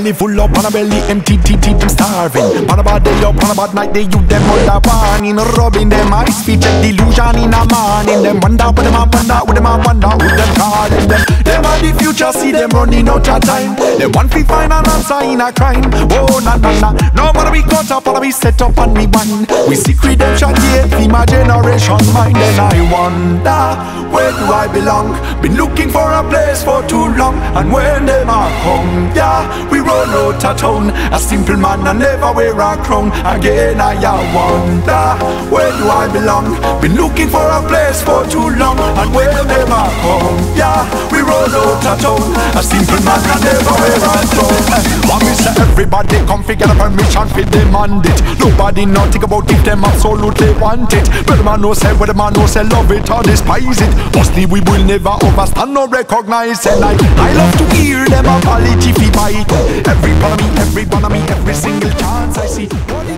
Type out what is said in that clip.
belly full up, on a belly empty, them starving. On a bad day up, on a bad night, they you them under warning. Rubbing them eyes, feet check delusion in a morning. Them wonder, what them a wonder, what them a wonder, who them calling them. Them are the future, see them running out of time. They want to find an answer in a crime. Oh, na na na, no matter we cut up, or we set up and we bind. We seek redemption, yet for my generation mind. And I wonder, where do I belong? Been looking for a place for too long. And when them are come, yeah, we run out of town. A simple man and never wear a crown. Again I wonder, where do I belong? Been looking for a place for too long. And when them are come, yeah, we run out of town. A simple man and never wear a crown. Want me say everybody come figure a permission fi demand it. Nobody not think about if them absolutely want it. But the man no say, where the man no say love it or despise it. Mostly we will never overstand or recognize. And I love to hear them apology fi bite. Every one of me, every single chance I see.